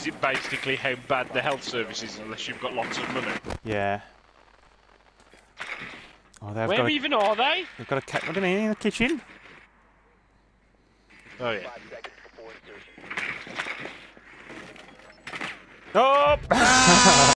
is it basically how bad the health service is unless you've got lots of money? Yeah. Oh, they've Where got even are they? they've got a cat. What do you mean, in the kitchen? Oh yeah. Oh!